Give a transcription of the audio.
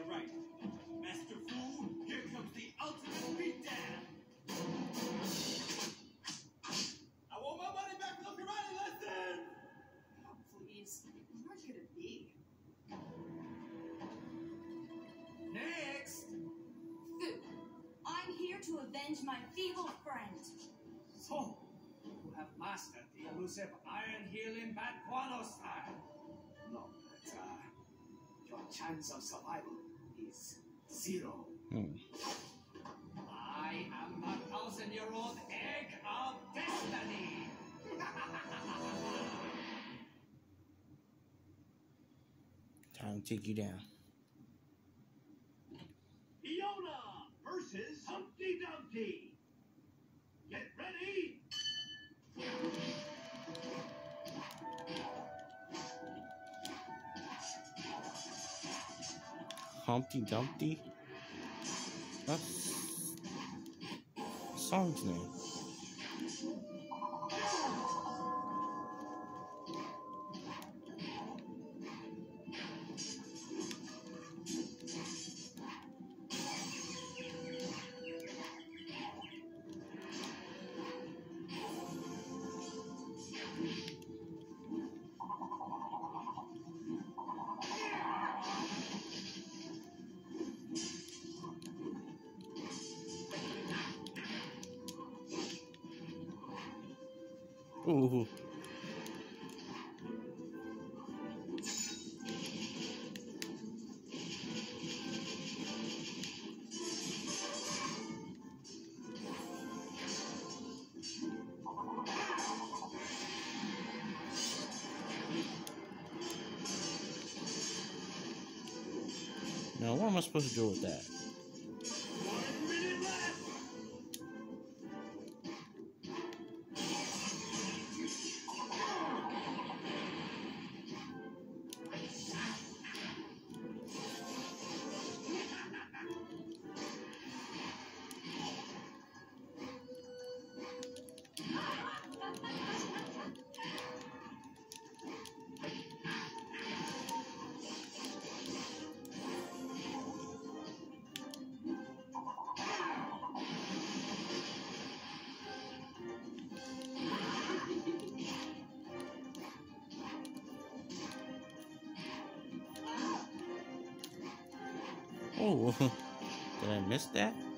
you're right. Master Fu, here comes the ultimate beatdown. I want my money back from the karate lesson! Oh, please. Where could it be? Next! Fu, I'm here to avenge my feeble friend. So, you have mastered the elusive Iron Healing Bat Guano style. No, but your chance of survival is 0. I am the 1,000-year-old egg of destiny. Time to take you down. Fiona versus Humpty Dumpty. Get ready. Humpty Dumpty? That's the song's name. Ooh. Now, what am I supposed to do with that? 1 minute left. Oh, did I miss that?